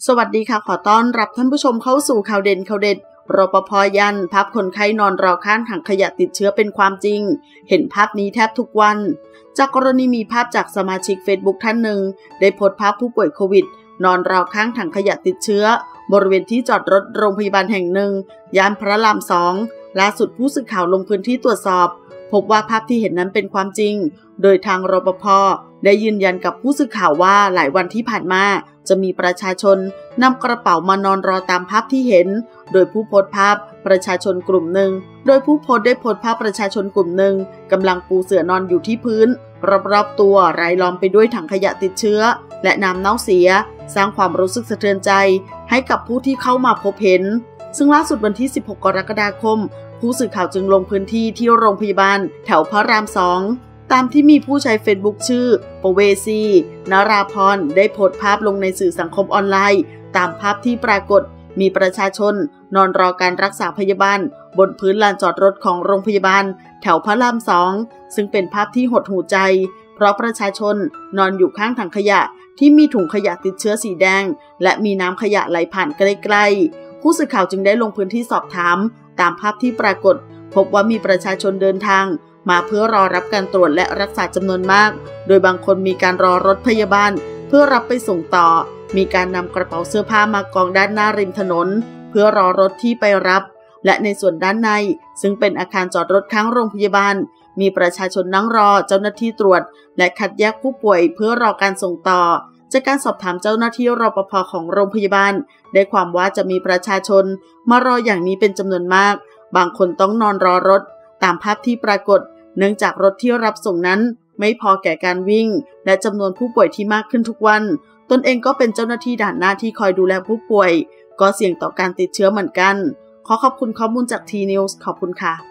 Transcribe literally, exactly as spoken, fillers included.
สวัสดีค่ะขอต้อนรับท่านผู้ชมเข้าสู่ข่าวเด่นข่าวเด็ดรปภ.ยันภาพคนไข้นอนรอข้างถังขยะติดเชื้อเป็นความจริงเห็นภาพนี้แทบทุกวันจากกรณีมีภาพจากสมาชิก Facebook ท่านหนึ่งได้โพสต์ภาพผู้ป่วยโควิดนอนรอข้างถังขยะติดเชื้อบริเวณที่จอดรถโรงพยาบาลแห่งหนึ่งย่านพระรามสองล่าสุดผู้สื่อข่าวลงพื้นที่ตรวจสอบพบว่าภาพที่เห็นนั้นเป็นความจริงโดยทางรปภ.ได้ยืนยันกับผู้สื่อข่าวว่าหลายวันที่ผ่านมาจะมีประชาชนนำกระเป๋ามานอนรอตามภาพที่เห็นโดยผู้โพสต์ภาพประชาชนกลุ่มหนึ่งโดยผู้โพสต์ได้โพสต์ภาพประชาชนกลุ่มหนึ่งกำลังปูเสื่อนอนอยู่ที่พื้นรอบๆตัวรายล้อมไปด้วยถังขยะติดเชื้อและน้ำเน่าเสียสร้างความรู้สึกสะเทือนใจให้กับผู้ที่เข้ามาพบเห็นซึ่งล่าสุดวันที่สิบหกกรกฎาคมผู้สื่อข่าวจึงลงพื้นที่ที่โรงพยาบาลแถวพระรามสองตามที่มีผู้ใช้เฟซบุ๊กชื่อปเวซีนราพรได้โพสต์ภาพลงในสื่อสังคมออนไลน์ตามภาพที่ปรากฏมีประชาชนนอนรอการรักษาพยาบาลบนพื้นลานจอดรถของโรงพยาบาลแถวพระรามสองซึ่งเป็นภาพที่หดหูใจเพราะประชาชนนอนอยู่ข้างถังขยะที่มีถุงขยะติดเชื้อสีแดงและมีน้ำขยะไหลผ่านใกล้ๆผู้สื่อข่าวจึงได้ลงพื้นที่สอบถามตามภาพที่ปรากฏพบว่ามีประชาชนเดินทางมาเพื่อรอรับการตรวจและรักษาจำนวนมากโดยบางคนมีการรอรถพยาบาลเพื่อรับไปส่งต่อมีการนำกระเป๋าเสื้อผ้ามากองด้านหน้าริมถนนเพื่อรอรถที่ไปรับและในส่วนด้านในซึ่งเป็นอาคารจอดรถข้างโรงพยาบาลมีประชาชนนั่งรอเจ้าหน้าที่ตรวจและคัดแยกผู้ป่วยเพื่อรอการส่งต่อจากการสอบถามเจ้าหน้าที่รปภ.ของโรงพยาบาลได้ความว่าจะมีประชาชนมารออย่างนี้เป็นจำนวนมากบางคนต้องนอนรอรถตามภาพที่ปรากฏเนื่องจากรถที่รับส่งนั้นไม่พอแก่การวิ่งและจำนวนผู้ป่วยที่มากขึ้นทุกวันตนเองก็เป็นเจ้าหน้าที่ด่านหน้าที่คอยดูแลผู้ป่วยก็เสี่ยงต่อการติดเชื้อเหมือนกันขอขอบคุณข้อมูลจาก ที นิวส์ ขอบคุณค่ะ